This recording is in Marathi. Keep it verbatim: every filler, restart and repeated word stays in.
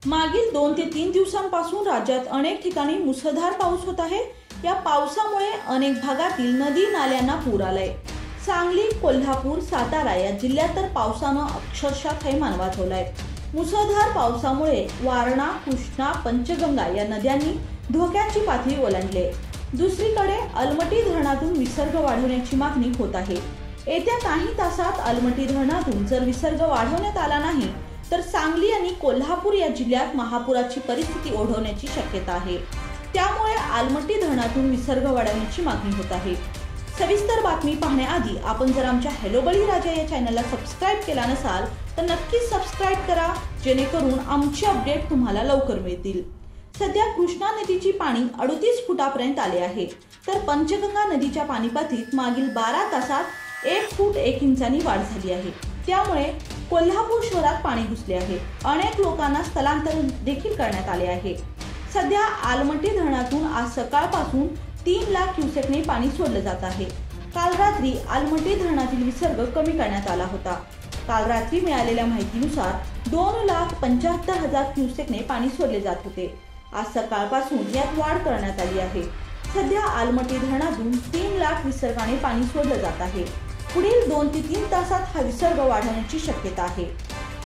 मागील दोन ते तीन दिवसांपासून राज्यात अनेक ठिकाणी मुसळधार पाऊस होत आहे। या पावसामुळे अनेक भागातील नदी नाल्यांना पूर आलाय। सांगली, कोल्हापूर, सातारा या जिल्ह्यात तर पावसानं अक्षरशः थैमान वाचवलाय। मुसळधार पावसामुळे वारणा, कृष्णा, पंचगंगा या नद्यांनी धोक्याची पातळी ओलांडली। दुसरीकडे अलमटी धरणातून विसर्ग वाढवण्याची मागणी होत आहे। येत्या काही तासात अलमटी धरणातून जर विसर्ग वाढवण्यात आला नाही तर सांगली आणि कोल्हापूर या जिल्ह्यात महापुराची परिस्थिती ओढवण्याची शक्यता आहे। त्यामुळे अलमटी धरणातून विसर्ग वाढवण्याची मागणी होत आहे। सविस्तर बातमी पाहण्याआधी आपण जर आमच्या हॅलो बळीराजा या चॅनलला सबस्क्राइब केला नसाल तर नक्कीच सबस्क्राइब करा, जेणेकरून आमचे अपडेट तुम्हाला लवकर मिळतील। सध्या कृष्णा नदीची पाणी अडतीस फुटापर्यंत आले आहे, तर पंचगंगा नदीच्या पाणी पातळीत मागील बारा तासात एक फूट एक इंचांनी वाढ झाली आहे। त्यामुळे कोल्हापूर शहरात पाणी घुसले आहे। अनेक लोकांना स्थलांतर देखील करण्यात आले आहे। सध्या अलमटी धरणातून आज सकाळपासून तीन लाख क्युसेकने पाणी सोडलं जात आहे। काल रात्री अलमटी धरणातील विसर्ग कमी करण्यात आला होता। काल रात्री मिळालेल्या माहितीनुसार दोन लाख पंच्याहत्तर हजार क्युसेकने पाणी सोडले जात होते। आज सकाळपासून यात वाढ करण्यात आली आहे। सध्या अलमटी धरणातून तीन लाख विसर्गाने पाणी सोडलं जात आहे। पुढील दोन ते तीन तासात हा विसर्ग वाढण्याची शक्यता आहे।